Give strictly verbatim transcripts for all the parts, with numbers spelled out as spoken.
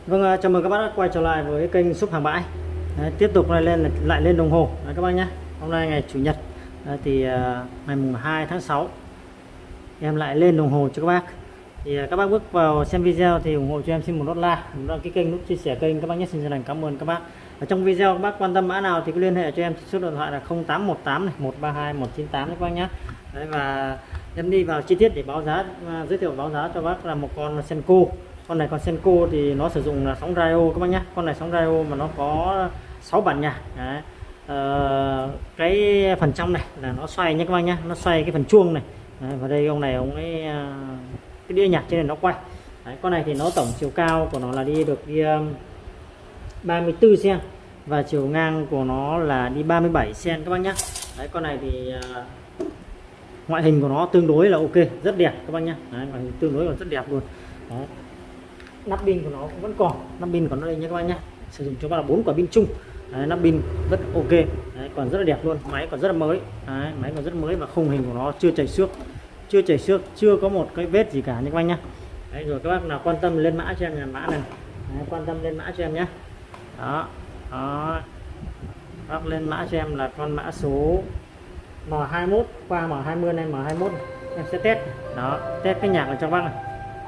Vâng, chào mừng các bác đã quay trở lại với kênh Shop Hàng Bãi. Đấy, tiếp tục lại lên lại lên đồng hồ đấy các bác nhé. Hôm nay ngày chủ nhật đấy, thì uh, ngày mùng hai tháng sáu em lại lên đồng hồ cho các bác. Thì uh, các bác bước vào xem video thì ủng hộ cho em xin một nút like, một đăng ký kênh, nút chia sẻ kênh các bác nhé. Xin chân thành cảm ơn các bác. Ở trong video các bác quan tâm mã nào thì cứ liên hệ cho em, số điện thoại là không tám một tám này một ba hai một chín tám các bác nhé. Đấy, và em đi vào chi tiết để báo giá, uh, giới thiệu báo giá cho bác là một con Senko. Con này con Senko thì nó sử dụng là sóng radio các bác nhé. Con này sóng radio mà nó có sáu bản nhạc. Đấy. Ờ, cái phần trong này là nó xoay nhé các bác nhé, nó xoay cái phần chuông này. Đấy, và đây ông này ông ấy cái đĩa nhạc trên này nó quay. Đấy, con này thì nó tổng chiều cao của nó là đi được đi ba mươi tư xăng và chiều ngang của nó là đi ba mươi bảy xăng các bác nhé. Đấy, con này thì uh, ngoại hình của nó tương đối là ok, rất đẹp các bác nhé. Đấy, ngoại hình tương đối là rất đẹp luôn. Đấy. Nắp pin của nó cũng vẫn còn, nắp pin của nó đây nhé các bác nhé, sử dụng cho bác là bốn quả pin chung. Đấy, nắp pin rất ok. Đấy, còn rất là đẹp luôn, máy còn rất là mới. Đấy, máy còn rất mới và khung hình của nó chưa chảy xước, chưa chảy xước, chưa có một cái vết gì cả nhé các bác nhé. Đấy, rồi các bác nào quan tâm lên mã cho em là mã này. Đấy, quan tâm lên mã cho em nhé. Đó, đó. Bác lên mã cho em là con mã số M hai mốt qua M hai mươi này, M hai mốt em sẽ test. Đó, test cái nhạc này cho bác này.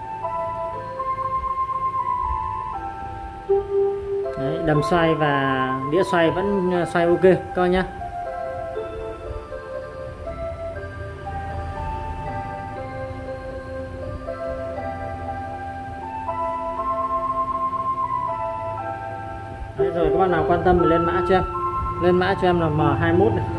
Đấy, đầm xoay và đĩa xoay vẫn xoay ok coi nhá. Đấy, rồi các bạn nào quan tâm thì lên mã cho em, lên mã cho em là M hai mốt này.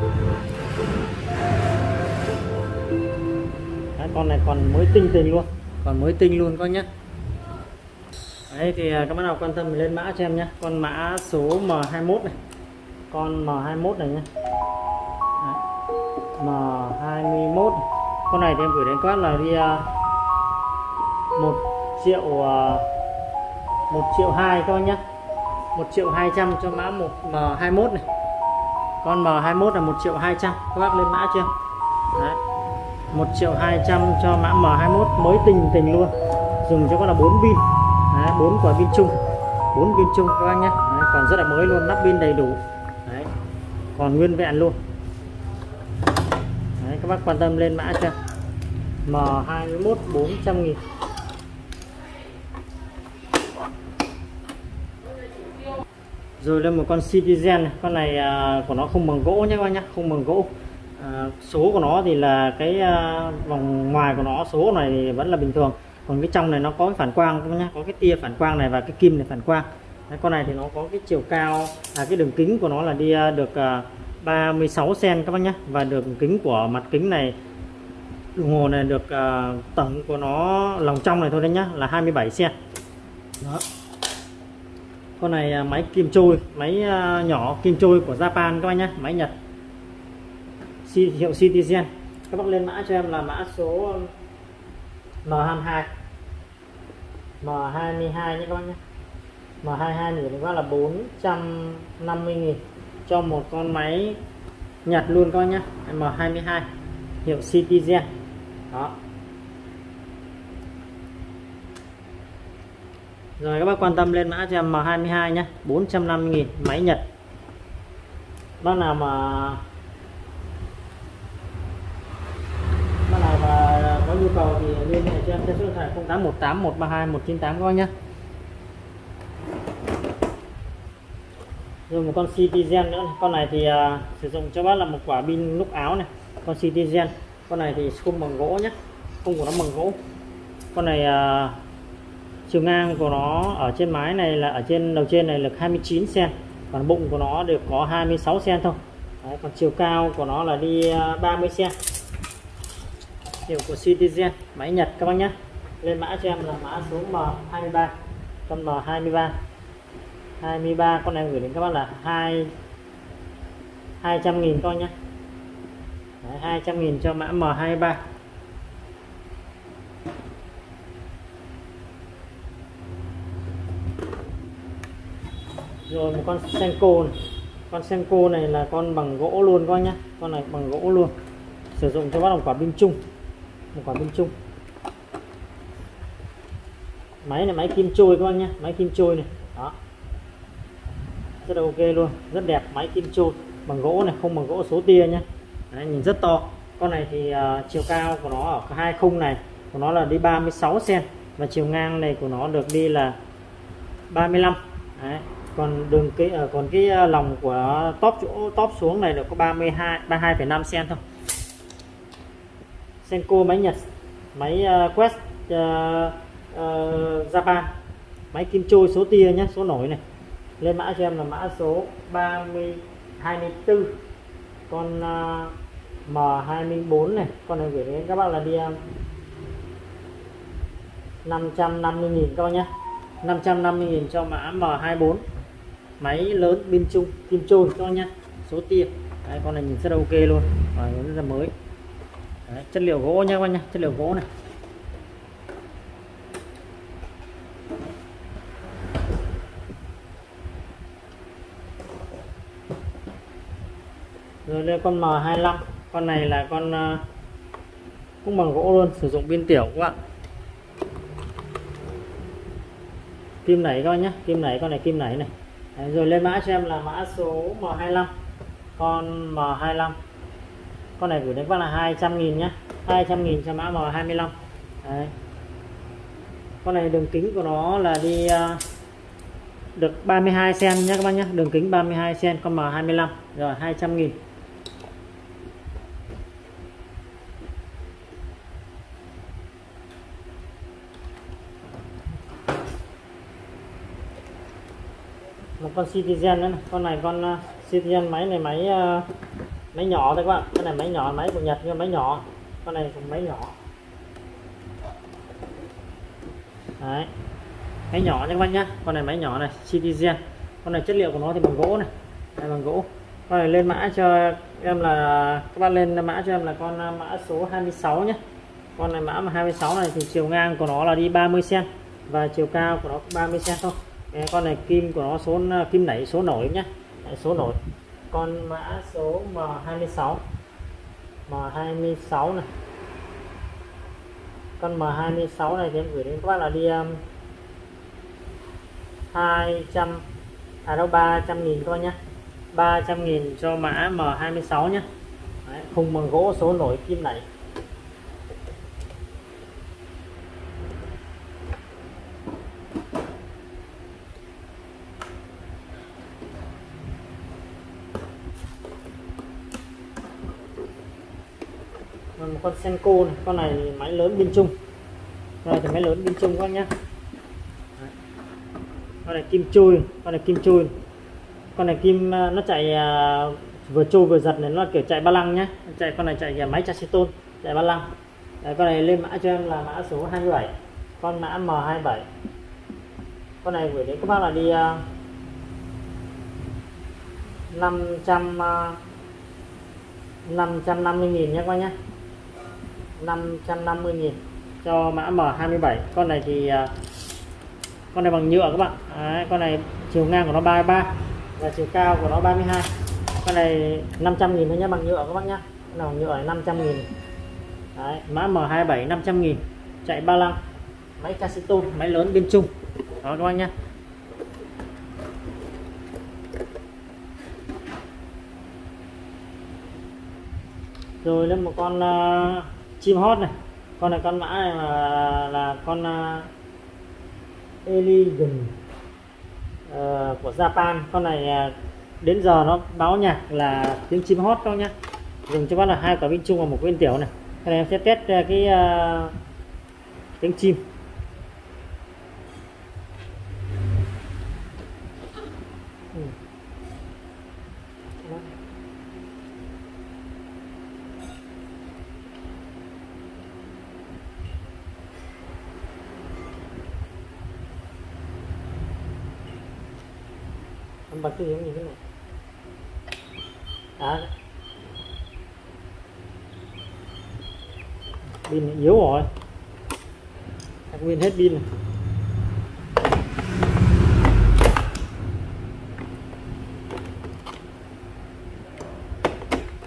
Đấy, con này còn mới tinh tinh luôn, còn mới tinh luôn coi nhé. Đấy thì các bạn nào quan tâm thì lên mã cho em nhé, con mã số M hai mốt này, con M hai mốt này nhé. Đấy. M hai mốt này. Con này thì em gửi đến các bác là đi một triệu một triệu hai các bác nhé, một triệu hai trăm cho mã một M hai mốt này. Con M hai mốt là một triệu hai trăm, các bác lên mã cho em. Đấy. một triệu hai trăm cho mã M hai mốt mới tinh tình luôn, dùng cho con là bốn pin. bốn quả pin chung, bốn pin chung các bác nhé. Đấy, còn rất là mới luôn, nắp pin đầy đủ. Đấy, còn nguyên vẹn luôn. Đấy, các bác quan tâm lên mã cho M hai mốt bốn trăm nghìn. Rồi lên một con Citizen này. Con này à, của nó không bằng gỗ nhé các bác nhé, không bằng gỗ. À, số của nó thì là cái à, vòng ngoài của nó, số này thì vẫn là bình thường, còn cái trong này nó có cái phản quang các bác nhé, có cái tia phản quang này và cái kim này phản quang. Đấy, con này thì nó có cái chiều cao, à, cái đường kính của nó là đi được uh, ba mươi sáu xăng các bác nhé, và đường kính của mặt kính này, đồng hồ này được uh, tổng của nó lòng trong này thôi đấy nhá, là hai mươi bảy xăng. Đó. Con này uh, máy kim trôi, máy uh, nhỏ kim trôi của Japan các bác nhé, máy Nhật, hiệu Citizen. Các bác lên mã cho em là mã số M hai mươi hai, M hai mươi hai nhé các bác nhé. M hai mươi hai thì các bác là bốn trăm năm mươi nghìn cho một con máy Nhật luôn các bác nhé, M hai mươi hai hiệu Citizen. Đó. Rồi các bác quan tâm lên mã cho em M hai mươi hai nhé, bốn trăm năm mươi nghìn, máy Nhật. Bác nào mà bác nào mà có nhu cầu thì liên hệ cho em theo số điện thoại không tám một tám một ba hai một chín tám các bác nhé. Rồi một con Citizen nữa, con này thì uh, sử dụng cho bác là một quả pin nút áo này, con Citizen. Con này thì khung bằng gỗ nhé, khung của nó bằng gỗ. Con này uh, chiều ngang của nó ở trên mái này là ở trên đầu trên này là hai mươi chín xăng, còn bụng của nó được có hai mươi sáu xăng thôi. Đấy, còn chiều cao của nó là đi uh, ba mươi xăng. Hiệu của Citizen, máy Nhật các bác nhé. Lên mã cho em là mã số M hai mươi ba, con M hai mươi ba. hai mươi ba, con này gửi đến các bác là hai trăm nghìn coi nhé. Đấy, hai trăm nghìn cho mã M hai mươi ba. Rồi một con Senko này. Con Senko này là con bằng gỗ luôn các bác nhé. Con này bằng gỗ luôn, sử dụng cho bác một quả pin chung, một quả pin chung. Máy này máy kim chôi các bác nhé, máy kim chôi này đó, rất là ok luôn, rất đẹp. Máy kim chôi bằng gỗ này, không bằng gỗ số tia nhé. Đấy, nhìn rất to. Con này thì uh, chiều cao của nó ở hai khung này của nó là đi ba mươi sáu xăng ti mét và chiều ngang này của nó được đi là ba mươi lăm. Đấy. Còn đường cái uh, còn cái uh, lòng của top chỗ top xuống này được có ba mươi hai, ba mươi hai phẩy năm xăng ti mét thôi. Senko máy Nhật, máy uh, Quest uh, uh, Japan, máy kim chôi số tia nhé, số nổi này. Lên mã cho em là mã số ba mươi hai mươi tư, con uh, M hai mươi bốn này. Con này gửi đến các bác là đi um, năm trăm năm mươi nghìn các bác nhé, năm trăm năm mươi nghìn cho mã M hai mươi bốn. Máy lớn pin chung kim chôi các bác nhé, số tia. Đấy, con này nhìn rất là ok luôn, và rất là mới. Đấy, chất liệu gỗ nha các bác nhé, chất liệu gỗ này. Rồi lên con M hai mươi lăm, con này là con uh, cũng bằng gỗ luôn, sử dụng pin tiểu các bạn. Kim nảy các bác nhé, kim nảy, con này kim nảy này. Đấy, rồi lên mã cho em là mã số M hai mươi lăm, con M hai mươi lăm. Con này gửi đến các bác là hai trăm nghìn nhé, hai trăm nghìn cho mã M hai mươi lăm. Đấy. Con này đường kính của nó là đi uh, được ba mươi hai xăng ti mét nhé các bác nhé, đường kính ba mươi hai xăng ti mét, con M hai mươi lăm. Rồi hai trăm nghìn. Một con Citizen nữa này. Con này con uh, Citizen, máy này máy uh, máy nhỏ thôi các bạn. Con này máy nhỏ, máy của Nhật nhưng máy nhỏ. Con này cũng máy nhỏ. Đấy, máy nhỏ nha các bác nhá. Con này máy nhỏ này, Citizen. Con này chất liệu của nó thì bằng gỗ này, đây bằng gỗ. Con này lên mã cho em là các bạn lên mã cho em là con uh, mã số hai mươi sáu nhé. Con này mã hai mươi sáu này thì chiều ngang của nó là đi ba mươi xăng ti mét và chiều cao của nó cũng ba mươi xăng ti mét thôi. Con này kim của nó số kim nảy số nổi nhé, số nổi. Con mã số M hai mươi sáu, M hai mươi sáu này. Con M hai mươi sáu này thì em gửi đến các bác là đi um, hai trăm, à đâu ba trăm nghìn các bác nhé, ba trăm nghìn cho mã M hai mươi sáu nhé. Đấy, khung bằng gỗ số nổi kim nảy. Một con Senko này, con này máy lớn pin chung. Con này thì máy lớn pin chung các bác nhé. Con này kim chui, con này kim chui. Con này kim nó chạy uh, vừa chui vừa giật này, nó là kiểu chạy ba lăng nhé. Chạy con này chạy máy Chassiton, chạy ba lăng. Đấy, con này lên mã cho em là mã số hai mươi bảy, con mã M hai mươi bảy. Con này gửi đến các bác là đi uh, năm trăm năm mươi nghìn nhé các bác nhé, năm trăm năm mươi nghìn cho mã M hai mươi bảy. Con này thì uh, con này bằng nhựa các bạn. Đấy, con này chiều ngang của nó ba mươi ba và chiều cao của nó ba mươi hai. Con này năm trăm nghìn thôi nhé, bằng nhựa các bác nhé. Con nào nhựa này năm trăm nghìn. Đấy, mã M hai mươi bảy năm trăm nghìn, chạy ba lăng, máy Chassiton, máy lớn bên chung. Đó các bác nhé. Rồi lên một con uh, chim hót này. Con này con mã này là, là con uh, Elegant uh, của Japan. Con này uh, đến giờ nó báo nhạc là tiếng chim hót các nhá. Dùng cho bác là hai quả pin chung và một pin tiểu này. Cái này em sẽ test cái uh, tiếng chim. Ừ. Bật cái giống như thế này. À, pin yếu rồi, pin hết pin này.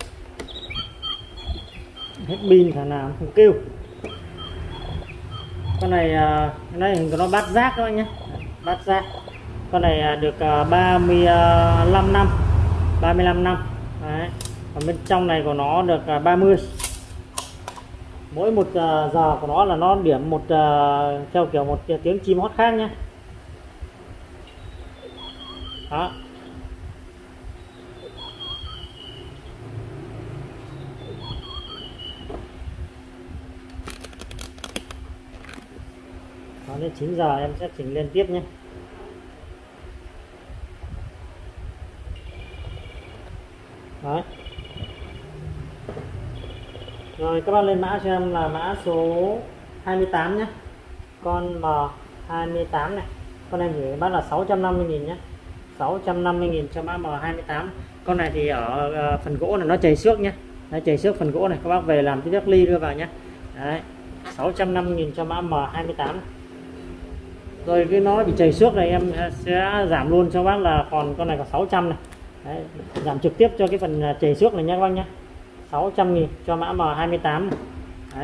Hết pin khả nào không kêu. Con này uh, cái này hình của nó bát giác các bạn nhé, bát giác. Con này uh, được uh, ba mươi lăm năm, ba mươi lăm năm. Đấy. Còn bên trong này của nó được uh, ba mươi. Mỗi một uh, giờ của nó là nó điểm một uh, theo kiểu một tiếng chim hót khác nhé. Đó. Đó, đến chín giờ em sẽ chỉnh lên tiếp nhé. Đấy. Rồi các bạn lên mã cho em là mã số hai mươi tám nhé. Con M hai mươi tám này. Con em gửi bán là sáu trăm năm mươi nghìn nhé. sáu trăm năm mươi nghìn cho mã M hai mươi tám. Con này thì ở uh, phần gỗ này nó chảy xước nhé. Nó chảy xước phần gỗ này, các bác về làm cái vét ly đưa vào nhé. Đấy. sáu trăm năm mươi nghìn cho mã M hai mươi tám. Rồi cái nó bị chảy xước này em sẽ giảm luôn cho bác là còn con này có sáu trăm này. Đấy, giảm trực tiếp cho cái phần chảy xước này nhé các bác nhé. sáu trăm nghìn cho mã M hai mươi tám này. Đấy.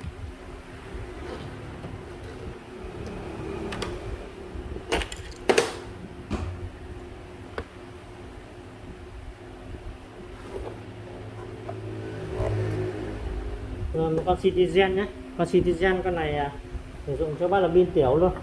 Rồi một con Citizen nhé. Con Citizen con này à, sử dụng cho bác là pin tiểu luôn.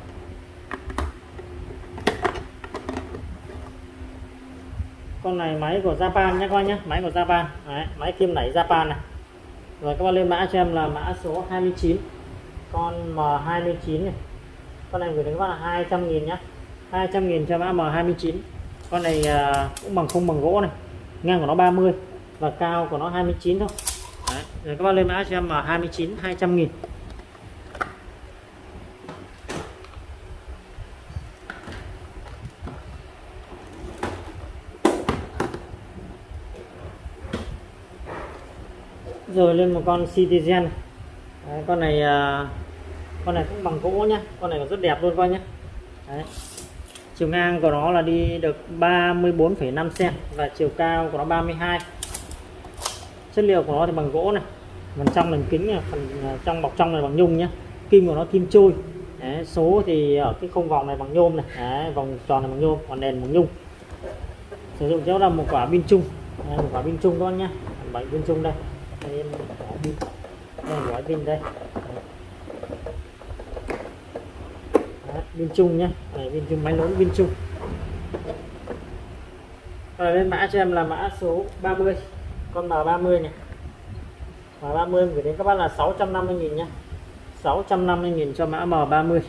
Con này máy của Japan nhé các bác nhé, máy của Japan. Đấy, máy kim nảy Japan này. Rồi các bác lên mã cho em là mã số hai mươi chín. Con M hai mươi chín này. Con này gửi đến các bác là hai trăm nghìn nhé. hai trăm nghìn cho mã M hai mươi chín. Con này à, cũng bằng khung bằng gỗ này. Ngang của nó ba mươi và cao của nó hai mươi chín thôi. Đấy. Rồi các bác lên mã cho em M hai mươi chín, hai trăm nghìn. Rồi lên một con Citizen. Đấy, con này uh, con này cũng bằng gỗ nhá, con này còn rất đẹp luôn coi nhé. Đấy. Chiều ngang của nó là đi được ba mươi bốn phẩy năm xăng và chiều cao của nó ba mươi hai. Chất liệu của nó thì bằng gỗ này, phần trong lành kính này, phần trong bọc trong này bằng nhung nhá. Kim của nó kim trôi. Đấy, số thì ở cái khung vòng này bằng nhôm này. Đấy, vòng tròn này bằng nhôm, còn đèn bằng nhung. Sử dụng cho là một quả pin chung. Đấy, một quả pin chung các bác nhá, bảy pin chung đây. Đây em bỏ pin, đây gói pin đây. Đấy, pin chung nhé, này pin chung, máy lớn pin chung. Rồi lên mã cho em là mã số ba mươi, con M ba mươi này. M ba mươi gửi đến các bác là sáu trăm năm mươi nghìn nhé. sáu trăm năm mươi nghìn cho mã M ba mươi.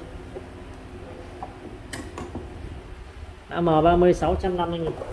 Mã M ba mươi sáu trăm năm mươi nghìn.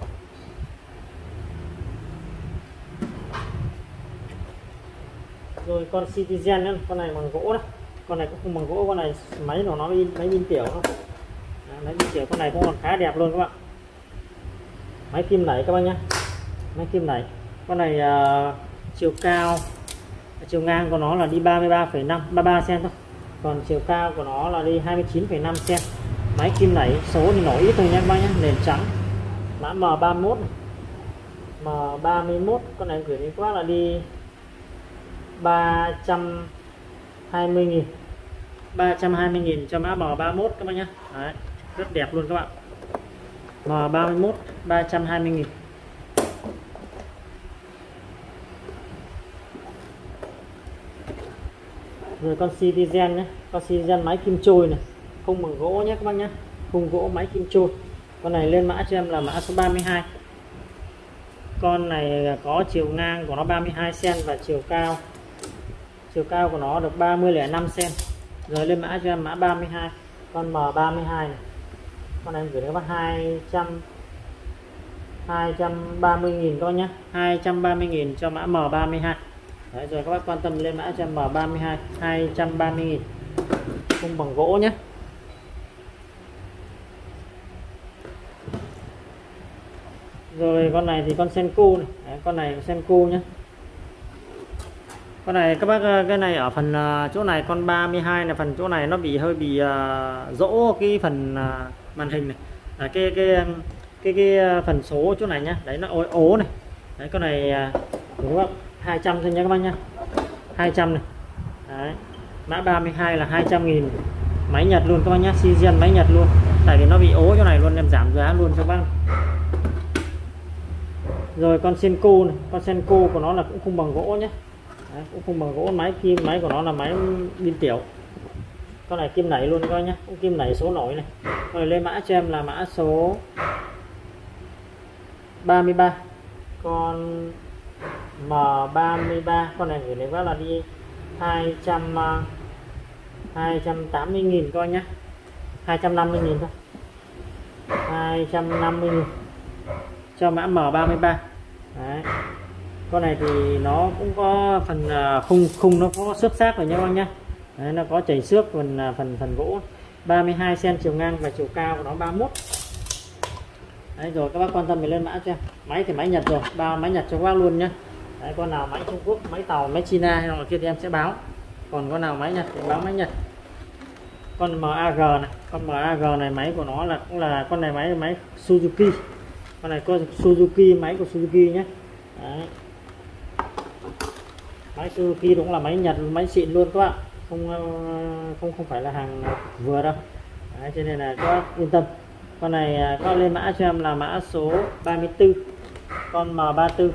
Rồi con Citizen nữa, con này bằng gỗ đấy. Con này cũng không bằng gỗ, con này máy của nó pin, máy pin tiểu thôi. Đấy, máy pin tiểu con này cũng còn khá đẹp luôn các bạn. Máy kim nảy các bác nhé. Máy kim nảy. Con này uh, chiều cao, chiều ngang của nó là đi ba mươi ba phẩy năm, ba mươi ba xăng thôi. Còn chiều cao của nó là đi hai mươi chín phẩy năm xăng. Máy kim nảy, số thì nổi ít thôi nhé các bác nhé, nền trắng. Mã M ba mươi mốt này. M ba mươi mốt, con này gửi đến các bác là đi ba trăm hai mươi nghìn. ba trăm hai mươi nghìn cho mã M ba mươi mốt các bác nhé. Đấy, rất đẹp luôn các bạn. M ba mươi mốt ba trăm hai mươi nghìn. Rồi con Citizen nhé, con Citizen máy kim trôi này, khung bằng gỗ nhé các bác nhé, khung gỗ máy kim trôi. Con này lên mã cho em là mã số ba mươi hai. Con này có chiều ngang của nó ba mươi hai xăng và chiều cao chiều cao của nó được ba mươi phẩy năm xăng. Rồi lên mã cho em mã ba mươi hai, con M ba mươi hai này. Con này em gửi đến các bác hai trăm hai trăm ba mươi nghìn các bác nhé, hai trăm ba mươi nghìn cho mã M ba mươi hai. Đấy, rồi các bác quan tâm lên mã cho em M ba mươi hai, hai trăm ba mươi nghìn. Khung bằng gỗ nhé. Rồi con này thì con Senko này. Đấy, con này Senko nhé. Con này các bác, cái này ở phần uh, chỗ này con ba mươi hai là phần chỗ này nó bị hơi bị uh, rỗ cái phần uh, màn hình này. À, cái cái cái cái phần số chỗ này nhá. Đấy nó ố ố này. Đấy con này uh, các bác hai trăm thôi nha các bác nhá. hai trăm này. Đấy. Mã ba mươi hai là hai trăm nghìn, máy Nhật luôn các bác nhé, Sigen máy Nhật luôn, tại vì nó bị ố chỗ này luôn, em giảm giá luôn cho bác. Rồi con Senko này, con Senko của nó là cũng không bằng gỗ nhé. Đấy, cũng không bằng gỗ, máy kim, máy của nó là máy pin tiểu. Con này kim nảy luôn các bác nhé, cũng kim nảy số nổi này. Rồi lên mã cho em là mã số ba mươi ba, con M ba mươi ba, con này gửi đến bác là đi hai trăm hai trăm tám mươi nghìn coi nhé, hai trăm năm mươi nghìn thôi, hai trăm năm mươi nghìn cho mã M ba mươi ba. Đấy. Con này thì nó cũng có phần khung khung nó có xước xác rồi nha bác nhé. Đấy, nó có chảy xước phần phần phần gỗ. ba mươi hai xăng-ti-mét chiều ngang và chiều cao của nó ba mươi mốt. Đấy, rồi các bác quan tâm thì lên mã cho em. Máy thì máy Nhật rồi, bao máy Nhật cho các bác luôn nhé. Đấy, con nào máy Trung Quốc, máy tàu, máy China hay là kia thì em sẽ báo. Còn con nào máy Nhật thì báo máy Nhật. Con em a giê này, con em a giê này máy của nó là cũng là con này máy máy Suzuki. Con này có Suzuki, máy của Suzuki nhé. Đấy. Máy Suzuki cũng là máy Nhật, máy xịn luôn các bạn, không không không phải là hàng vừa đâu. Đấy, cho nên là các bác yên tâm. Con này có lên mã cho em là mã số ba mươi tư, con M ba mươi tư,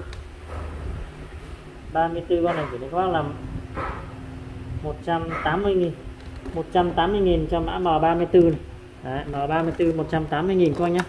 ba mươi tư con này chỉ đến các bác là một trăm tám mươi nghìn, một trăm tám mươi nghìn cho mã M ba mươi tư này. Đấy, M ba mươi tư một trăm tám mươi nghìn các bác nhé.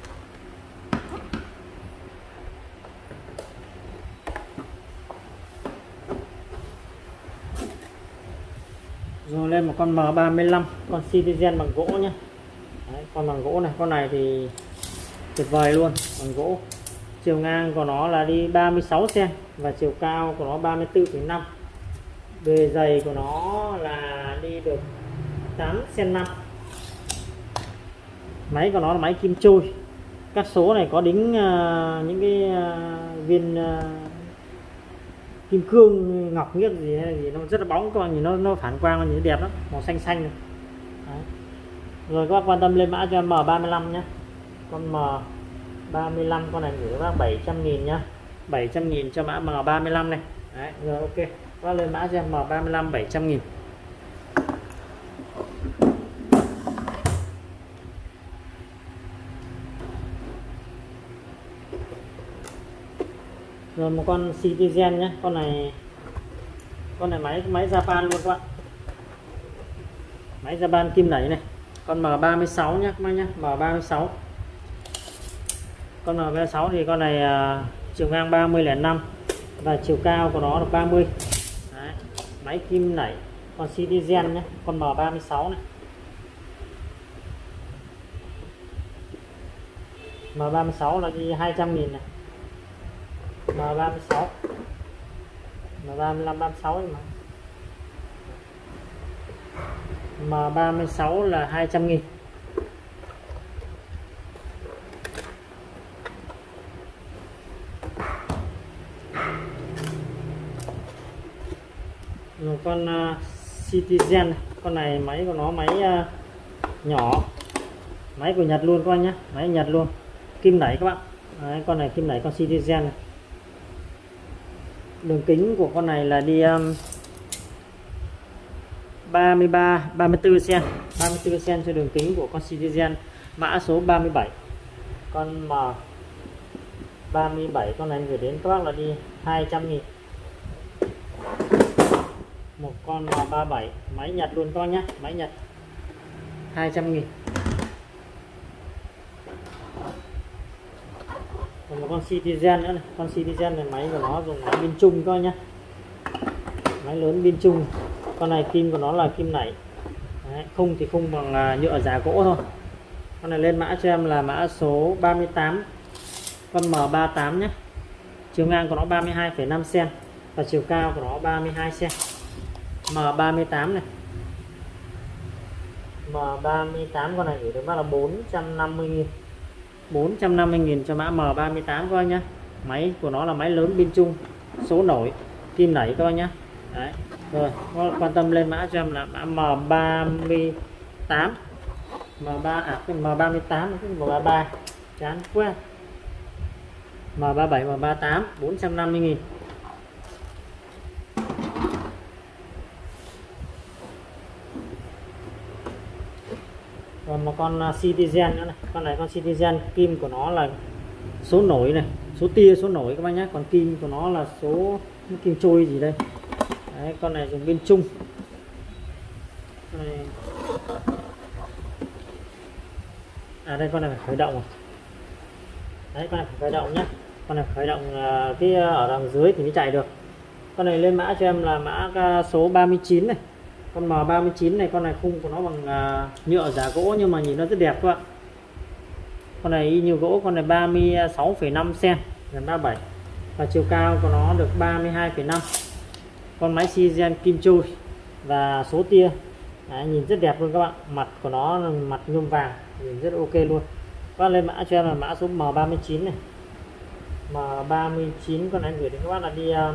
Rồi lên một con M ba mươi lăm, con Citizen bằng gỗ nhé. Đấy, con bằng gỗ này, con này thì tuyệt vời luôn, bằng gỗ. Chiều ngang của nó là đi ba mươi sáu xăng-ti-mét và chiều cao của nó ba mươi tư phẩy năm. Bề dày của nó là đi được tám xăng-ti-mét năm. Máy của nó là máy kim trôi. Các số này có đính uh, những cái uh, viên uh, kim cương ngọc nghiếc gì hay gì, nó rất là bóng các bạn nhìn, nó nó phản quang nhìn đẹp lắm, màu xanh xanh này. Đấy. Rồi các bác quan tâm lên mã cho M ba mươi lăm nhé, con M ba mươi lăm, con này gửi các bác bảy trăm nghìn nhá, bảy trăm nghìn cho mã M ba mươi lăm này. Đấy, rồi ok, các bác lên mã cho M ba mươi lăm bảy trăm nghìn. Rồi một con Citizen nhé, con này con này máy máy Japan luôn các bạn, máy Japan kim nảy này, con M ba mươi sáu nhé các bác nhé, M ba mươi sáu, con M ba mươi sáu thì con này uh, chiều ngang ba mươi phẩy năm và chiều cao của nó là ba mươi. Đấy, máy kim nảy, con Citizen nhé, con M ba mươi sáu này, M ba mươi sáu là đi hai trăm nghìn này, M ba mươi sáu, M ba mươi lăm, ba mươi sáu mà. M ba mươi sáu là hai trăm nghìn. Rồi con uh, Citizen này. Con này máy của nó máy uh, nhỏ, máy của Nhật luôn các anh nhé, máy Nhật luôn, kim nảy các bạn. Đấy, con này kim nảy, con Citizen này. Đường kính của con này là đi um, ba mươi ba, ba mươi tư xăng-ti-mét, ba mươi tư xăng-ti-mét cho đường kính của con Citizen, mã số ba mươi bảy. Con M ba mươi bảy, con này gửi đến các bác là đi hai trăm nghìn. Một con M ba mươi bảy, máy Nhật luôn các bác nhé, máy Nhật, hai trăm nghìn. Còn một con Citizen nữa này, con Citizen này máy của nó dùng máy pin chung coi nhá, máy lớn pin chung. Con này kim của nó là kim nảy. Đấy, khung thì khung bằng nhựa giả gỗ thôi. Con này lên mã cho em là mã số ba mươi tám, con M ba mươi tám nhé. Chiều ngang của nó ba mươi hai phẩy năm xăng-ti-mét và chiều cao của nó ba mươi hai xăng-ti-mét. M ba mươi tám này, M ba mươi tám, con này gửi đến bác là bốn trăm năm mươi nghìn, bốn trăm năm mươi nghìn cho mã M ba mươi tám các anh nhé. Máy của nó là máy lớn pin chung, số nổi, kim nảy các anh nhé. Đấy. Rồi quan tâm lên mã cho em là mã M ba mươi tám, M ba à cái M ba mươi tám, cái M ba mươi ba chán quá, M ba mươi bảy, M ba mươi tám, bốn trăm năm mươi nghìn. còn một con Citizen nữa này. Con này con Citizen, kim của nó là số nổi này, số tia số nổi các bác nhé, còn kim của nó là số kim trôi gì đây. Đấy, con này dùng pin chung. Con này... à đây, con này phải khởi động rồi. Đấy, con này phải khởi động nhé, con này khởi động cái ở đằng dưới thì mới chạy được. Con này lên mã cho em là mã số ba mươi chín này, con M ba mươi chín này. Con này khung của nó bằng nhựa giả gỗ nhưng mà nhìn nó rất đẹp các bạn. Con này y như gỗ. Con này ba mươi sáu phẩy năm xăng-ti-mét, gần ba mươi bảy, và chiều cao của nó được ba mươi hai phẩy năm. Con máy Citizen kim chui và số tia. Đấy, nhìn rất đẹp luôn các bạn. Mặt của nó là mặt nhôm vàng, nhìn rất ok luôn. Các bạn lên mã cho em là mã số M ba mươi chín này. M ba mươi chín con này gửi đến các bác là đi uh,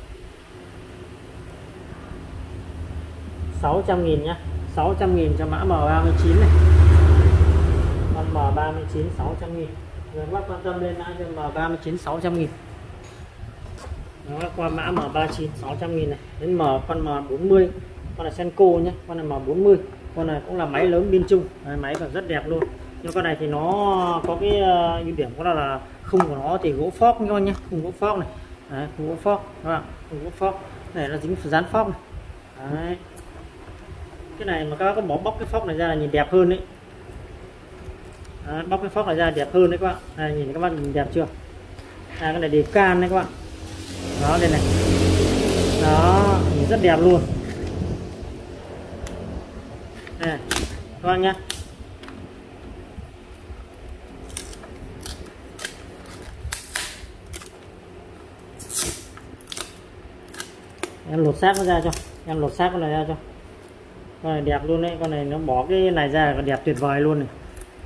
sáu trăm nghìn nhá, sáu trăm nghìn cho mã M ba mươi chín này. Con M ba mươi chín sáu trăm nghìn. Rồi các bác quan tâm lên mã cho M ba mươi chín sáu trăm nghìn. Đó, qua mã M ba mươi chín sáu trăm nghìn này. Đến M con M bốn mươi, con này Senko nhé, con này M bốn mươi. Con này cũng là máy lớn pin chung. Đấy, máy còn rất đẹp luôn. Nhưng con này thì nó có cái ưu uh, điểm của nó là khung của nó thì gỗ phóc các bạn nhé, khung gỗ phóc này. Đấy, khung gỗ phóc các bạn, khung gỗ phóc này nó dính dán phóc này. Đấy. Cái này mà các bác có bỏ bóc cái phóc này ra là nhìn đẹp hơn đấy. Đấy, bóc cái phóc này ra đẹp hơn đấy các bạn. Đây, nhìn các bạn nhìn đẹp chưa? À, cái này để can đấy các bạn. Đó, đây này. Đó, nhìn rất đẹp luôn. Đây, các bạn nhé. Em lột xác nó ra cho, em lột xác con này ra cho. Con này đẹp luôn đấy, con này nó bỏ cái này ra còn đẹp tuyệt vời luôn này.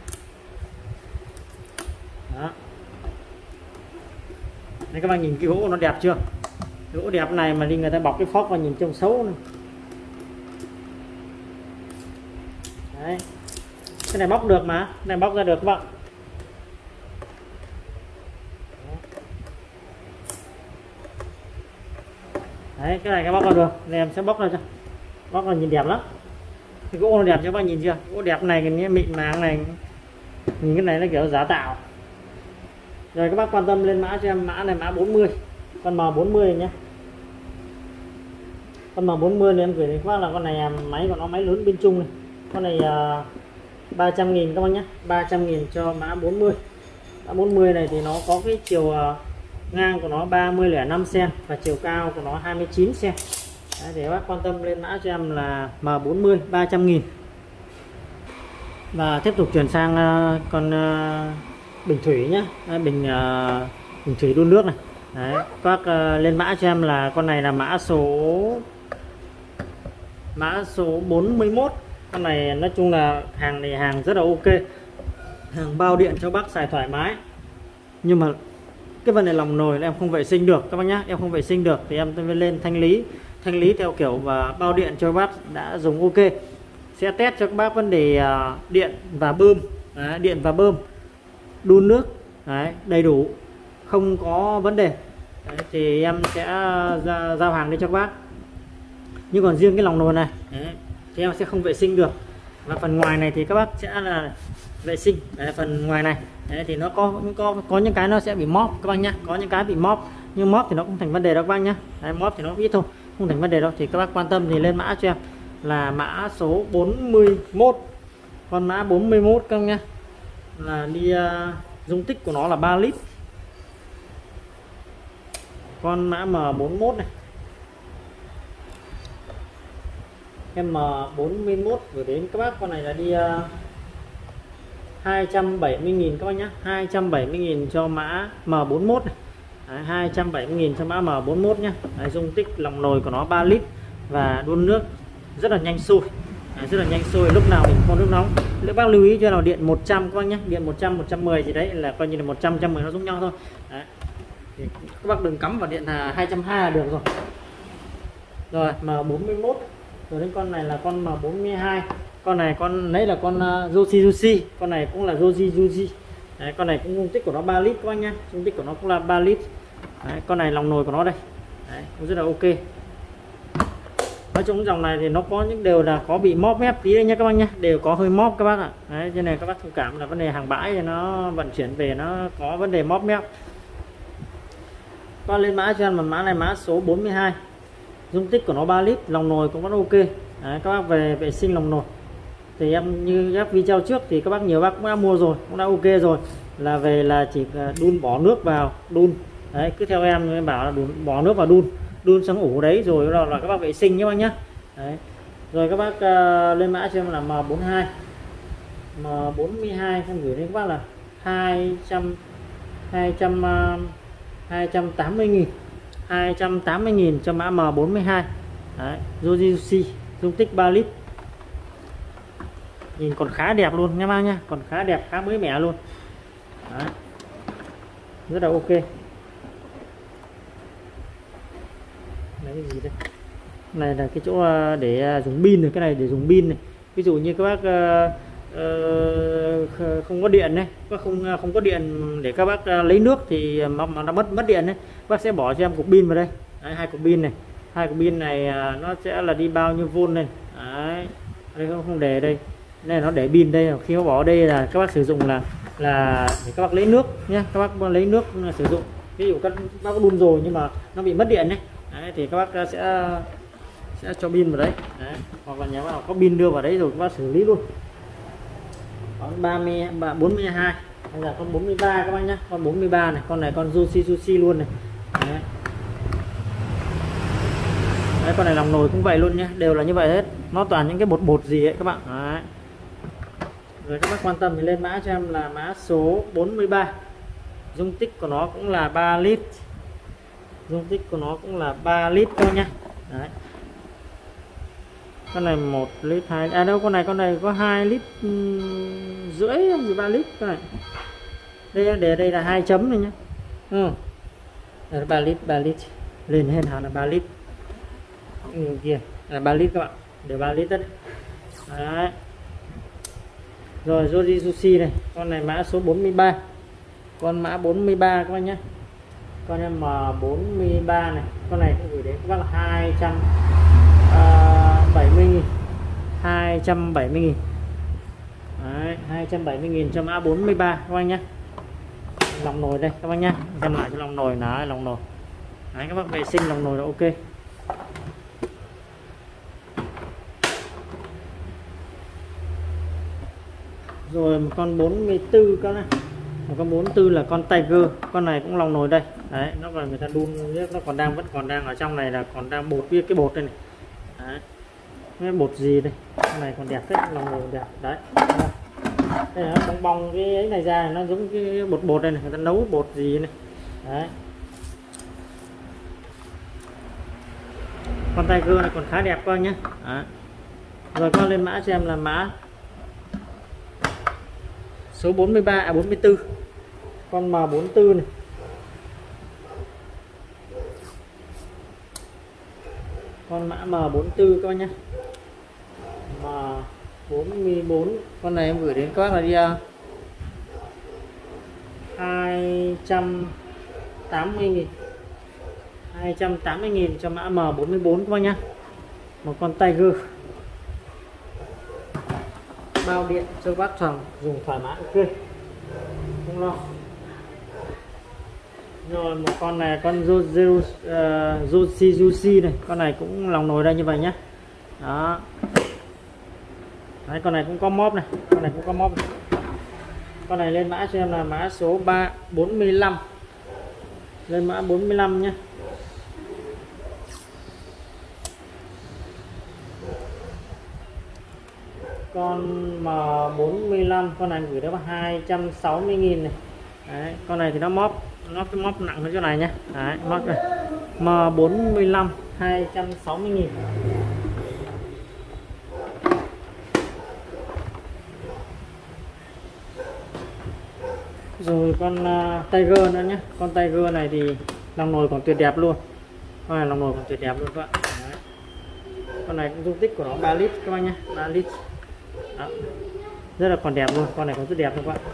Đó. Đấy, các bạn nhìn cái gỗ nó đẹp chưa? Cái gỗ đẹp này mà đi người ta bọc cái phóc vào nhìn trông xấu này. Đấy. Cái này bóc được mà, cái này bóc ra được các bạn. Đấy, cái này cái bóc ra được, đây em sẽ bóc ra cho. Bóc là nhìn đẹp lắm. Cái gỗ nó đẹp cho các bạn nhìn chưa? Gỗ đẹp này cái mịn màng này. Nhìn cái này nó kiểu giả tạo. Rồi các bác quan tâm lên mã cho em mã này mã bốn mươi. Con M bốn mươi nhé. Con M bốn mươi này em gửi đến các bác là con này máy của nó máy lớn bên chung này. Con này uh, ba trăm nghìn các bác nhé, ba trăm nghìn cho mã bốn mươi. Mã bốn mươi này thì nó có cái chiều uh, ngang của nó ba mươi phẩy năm xăng-ti-mét và chiều cao của nó hai mươi chín xăng-ti-mét. Đấy, để các bác quan tâm lên mã cho em là M bốn mươi ba trăm nghìn. Và tiếp tục chuyển sang uh, con uh, bình thủy nhé. Đấy, bình uh, bình thủy đun nước này. Đấy, các uh, lên mã cho em là con này là mã số mã số bốn mươi mốt. Con này nói chung là hàng này hàng rất là ok, hàng bao điện cho bác xài thoải mái. Nhưng mà cái vấn đề lòng nồi là em không vệ sinh được các bác nhá, em không vệ sinh được thì em tôi lên thanh lý thanh lý theo kiểu và bao điện cho bác đã dùng ok. Sẽ test cho các bác vấn đề uh, điện và bơm. Đấy, điện và bơm đun nước. Đấy, đầy đủ, không có vấn đề. Đấy, thì em sẽ ra, giao hàng đi cho các bác. Nhưng còn riêng cái lòng nồi này đấy, thì em sẽ không vệ sinh được. Và phần ngoài này thì các bác sẽ là vệ sinh. Đấy, phần ngoài này đấy, thì nó có có có những cái nó sẽ bị móp các bác nhá, có những cái bị móp nhưng móp thì nó không thành vấn đề đâu các bác nhá. Đấy, móp thì nó ít thôi, không thành vấn đề đâu. Thì các bác quan tâm thì lên mã cho em là mã số bốn mươi mốt. Con mã bốn mươi mốt các bác nhá, là đi uh, dung tích của nó là ba lít. Con mã M bốn mươi mốt này, em M bốn mươi mốt gửi đến các bác. Con này là đi uh, hai trăm bảy mươi nghìn các bác nhé, hai trăm bảy mươi nghìn cho mã M bốn mươi mốt này. Đấy, hai trăm bảy mươi nghìn cho mã M bốn mươi mốt nhé. Đấy, dung tích lòng nồi của nó ba lít và đun nước rất là nhanh sôi. Đấy, rất là nhanh sôi, lúc nào mình không nước nóng. Các bác lưu ý cho nào điện một trăm các bác nhé, điện một trăm, một trăm mười gì đấy là coi như là một trăm, một trăm mười nó giống nhau thôi. Đấy. Thì các bác đừng cắm vào điện là hai trăm hai mươi là được rồi. Rồi M bốn mươi mốt. Rồi đến con này là con M bốn mươi hai. Con này con lấy là con uh, Joshi Joshi. Con này cũng là Joshi Joshi. Đấy, con này cũng dung tích của nó ba lít các bác nhá, dung tích của nó cũng là ba lít. Đấy, con này lòng nồi của nó đây. Đấy, cũng rất là ok. Nói chung dòng này thì nó có những đều là có bị móp mép tí đấy nha các bác nhé, đều có hơi móp các bác ạ. Đấy, cho nên các bác thông cảm là vấn đề hàng bãi thì nó vận chuyển về nó có vấn đề móp mép. Qua lên mã cho em, mà mã này mã số bốn mươi hai, dung tích của nó ba lít, lòng nồi cũng vẫn ok. Đấy, các bác về vệ sinh lòng nồi thì em như các video trước thì các bác nhiều bác cũng đã mua rồi, cũng đã ok rồi, là về là chỉ đun bỏ nước vào đun. Đấy, cứ theo em em bảo là đun, bỏ nước vào đun đun sang ủ đấy rồi đó là các bác vệ sinh nhé bác nhé. Đấy. Rồi các bác uh, lên mã cho em là M bốn mươi hai, M bốn mươi hai em gửi đến các bác là hai trăm hai trăm uh, hai trăm tám mươi nghìn, hai trăm tám mươi nghìn cho mã M bốn mươi hai. Đấy, Jojiushi, dung tích ba lít, nhìn còn khá đẹp luôn nha bác nhá, còn khá đẹp, khá mới mẻ luôn. Đấy, rất là ok. Đấy, cái gì đây? Này là cái chỗ để dùng pin rồi, cái này để dùng pin này. Ví dụ như các bác uh, uh, không có điện này, các không không có điện để các bác lấy nước thì mà, mà nó mất mất điện đấy, bác sẽ bỏ cho em cục pin vào đây. Đấy, hai cục pin này, hai cục pin này nó sẽ là đi bao nhiêu vôn này. Đấy, đây không không để đây, này nó để pin đây, khi nó bỏ ở đây là các bác sử dụng là là để các bác lấy nước nhé, các bác lấy nước sử dụng. Ví dụ các bác có đun rồi nhưng mà nó bị mất điện đấy, đấy thì các bác sẽ sẽ cho pin vào đấy. Đấy, hoặc là nhà bác nào có pin đưa vào đấy rồi các bác xử lý luôn. Con ba mươi bốn mươi hai hay là con bốn mươi ba các bác nhé, con bốn mươi ba này, con này con Jojiushi luôn này. Đấy. Đấy, con này lòng nồi cũng vậy luôn nhé, đều là như vậy hết, nó toàn những cái bột bột gì ấy các bạn. Đấy. Rồi các bác quan tâm thì lên mã cho em là mã số bốn mươi ba, dung tích của nó cũng là ba lít, dung tích của nó cũng là ba lít thôi nha. Đấy, con này một lít hai, à đâu con này con này có hai lít rưỡi gì ba lít. Con này đây để đây là hai chấm này nhá. Ừ. Đây là ba lít, ba lít lên hết hẳn là ba lít. Ừ, kia là ba lít các bạn, để ba lít đấy. Đấy. Rồi Jojiushi này, con này mã số bốn mươi ba, con mã bốn mươi ba các bạn nhé, con em M bốn mươi ba này, con này cũng gửi đến các bác là hai trăm bảy mươi nghìn, hai trăm bảy mươi nghìn. Đấy, hai trăm bảy mươi nghìn cho mã bốn mươi ba các bạn nhé. Lòng nồi đây các bác nhé, xem lại cho lòng nồi là lòng nồi. Đấy, các bác vệ sinh lòng nồi là ok. Rồi một con bốn mươi tư các này, một con bốn mươi tư là con Tiger, con này cũng lòng nồi đây. Đấy, nó còn người ta đun nó còn đang vẫn còn đang ở trong này là còn đang bột với cái bột đây này. Đấy, cái bột gì đây, con này còn đẹp đấy, lòng nồi đẹp đấy. Đây là nó bong bong cái ấy này ra, nó giống cái bột bột đây này, người ta nấu bột gì này. Đấy, con Tiger này còn khá đẹp coi nhé. Đấy. Rồi con lên mã cho em là mã số bốn mươi ba, à bốn mươi tư, con M bốn mươi tư này, con mã M bốn mươi tư các bác nhé, M bốn mươi bốn, con này em gửi đến các bác là đi uh, hai trăm tám mươi nghìn, hai trăm tám mươi nghìn cho mã M bốn mươi bốn các bác nhé. Một con Tiger bao điện cho bác thằng dùng thoải mái ok, không lo. Rồi một con này con Jojiushi uh, này, con này cũng lòng nồi đây như vậy nhé. Đó. Đấy, con này cũng có móp này, con này cũng có móp này. Con này lên mã cho em là mã số ba bốn mươi lăm, lên mã bốn mươi lăm nhé. Con M bốn mươi lăm, con này gửi đó là hai trăm sáu mươi nghìn này. Đấy, con này thì nó móp, nó cái móp nặng hơn chỗ này nhé. Đấy, móp này M bốn mươi lăm hai trăm sáu mươi nghìn. Rồi con uh, Tiger nữa nhé, con Tiger này thì lòng nồi còn tuyệt đẹp luôn, con này lòng nồi còn tuyệt đẹp luôn các bạn. Đấy, con này cũng dung tích của nó ba lít các bạn nhé, ba lít. Đó. Rất là còn đẹp luôn, con này còn rất đẹp luôn các bạn.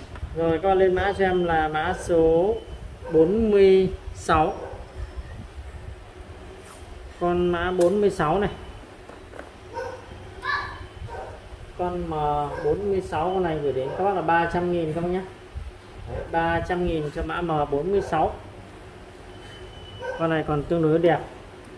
Rồi con lên mã cho em là mã số bốn mươi sáu, con mã bốn mươi sáu này, con M bốn mươi sáu, con này gửi đến các bác là ba trăm nghìn các bác nhé. ba trăm nghìn cho mã M bốn mươi sáu. Con này còn tương đối đẹp.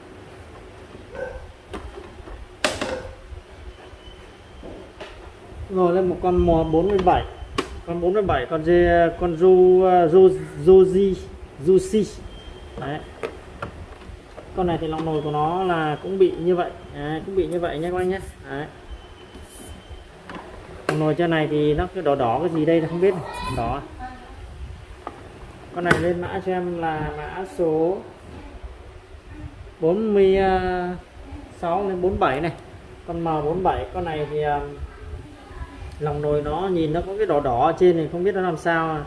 Rồi lên một con M bốn mươi bảy. Con bốn mươi bảy, con dê, con Ru Ru Ruji Juicy. Đấy. Con này thì lòng nồi của nó là cũng bị như vậy. Đấy, cũng bị như vậy nhé các anh nhé. Đấy. Lòng nồi trên này thì nó cái đỏ đỏ cái gì đây là không biết. Đỏ. Con này lên mã cho em là mã số bốn mươi sáu đến bốn mươi bảy này. Con M bốn mươi bảy, con này thì lòng nồi nó nhìn nó có cái đỏ đỏ ở trên này, không biết nó làm sao.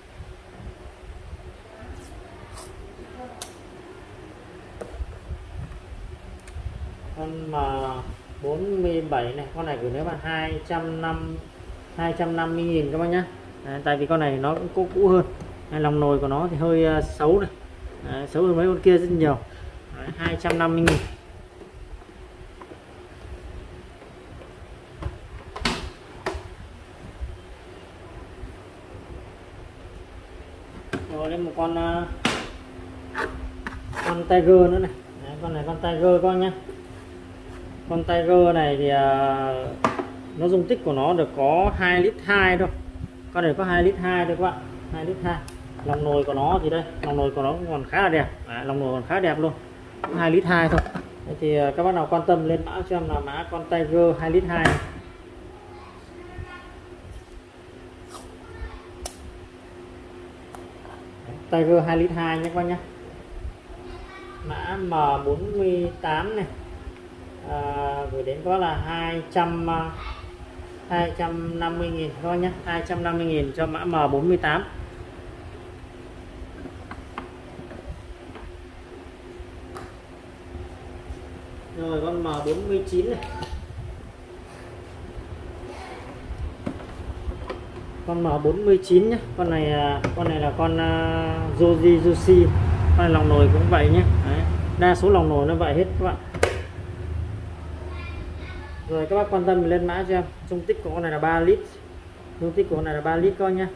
Con M bốn mươi bảy này, con này gửi nếu mà hai trăm năm mươi nghìn các bác nhá. Đấy, tại vì con này nó cũng cũ, cũ hơn. Đấy, lòng nồi của nó thì hơi uh, xấu này. Đấy, xấu hơn mấy con kia rất nhiều. Đấy, hai trăm năm mươi nghìn. Rồi lên một con uh, con Tiger nữa này. Đấy, con này con Tiger con nhá. Con Tiger này thì uh, nó dung tích của nó được có hai lít hai thôi. Con này có hai lít hai thôi các bạn, hai lít hai. Lòng nồi của nó thì đây, lòng nồi của nó còn khá là đẹp. Đấy, lòng nồi còn khá đẹp luôn. hai lít hai thôi. Thế thì uh, các bác nào quan tâm lên mã cho em là mã con Tiger hai lít hai. Tiger hai lít hai nhé các bác nhé. Mã M bốn mươi tám này. À, gửi đến có là hai trăm năm mươi nghìn thôi nhé, hai trăm năm mươi nghìn cho mã M bốn mươi tám. Rồi con M bốn mươi chín này. Con M bốn mươi chín nhé. Con này con này là con uh, Joji Juicy. Con này lòng nồi cũng vậy nhé. Đấy. Đa số lòng nồi nó vậy hết các bạn. Rồi các bác quan tâm lên mã cho em. Dung tích của con này là ba lít. Dung tích của con này là ba lít coi nhá.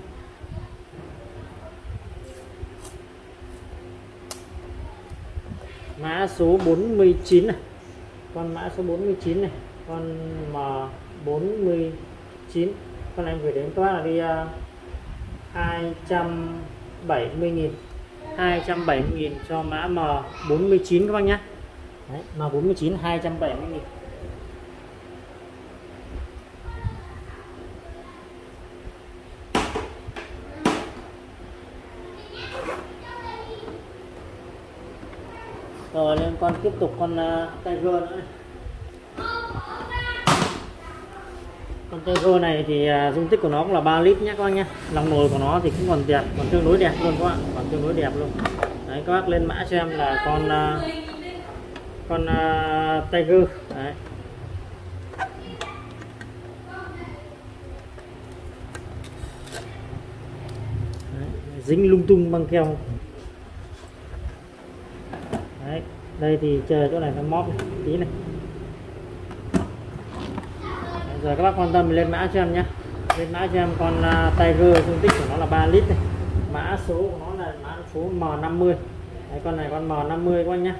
Mã số bốn mươi chín này. Con mã số bốn mươi chín này. Con M bốn mươi chín. Con này em gửi đến các bác là đi uh, hai trăm bảy mươi nghìn. hai trăm bảy mươi nghìn cho mã M bốn mươi chín các bác nhé. Đấy, M bốn mươi chín hai trăm bảy mươi nghìn. Rồi lên con tiếp tục con uh, Tiger nữa này. Con Tiger này thì uh, dung tích của nó cũng là ba lít nhé các bác nhé. Lòng nồi của nó thì cũng còn đẹp, còn tương đối đẹp luôn các bạn, còn tương đối đẹp luôn. Đấy, các bác lên mã cho em là con uh, con uh, Tiger. Đấy. Đấy, dính lung tung băng keo. Đấy, đây thì chờ chỗ này nó móp này, tí này. Đấy, rồi các bác quan tâm lên mã cho em nhé. Lên mã cho em con uh, Tiger, dung tích của nó là ba lít này. Mã số của nó là mã số M năm mươi. Đấy, con này con M năm mươi các anh nhé.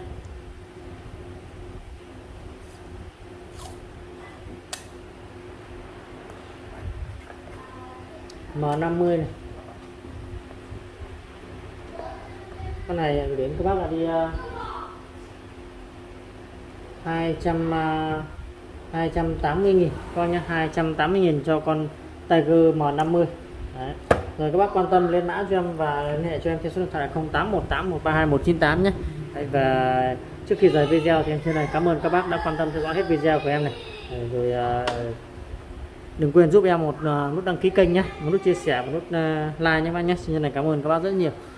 M năm mươi này. Con này đến các bác là đi uh, hai trăm tám mươi nghìn coi nhá, hai trăm tám mươi nghìn cho con Tiger M năm mươi. Đấy. Rồi các bác quan tâm lên mã cho em và liên hệ cho em theo số điện thoại không tám một tám một ba hai một chín tám nhé. Đấy, và trước khi rời video thì em xin này cảm ơn các bác đã quan tâm theo dõi hết video của em này. Đấy, rồi uh, đừng quên giúp em một uh, nút đăng ký kênh nhé, một nút chia sẻ, một nút uh, like nhé các bác nhé. Xin chân này cảm ơn các bác rất nhiều.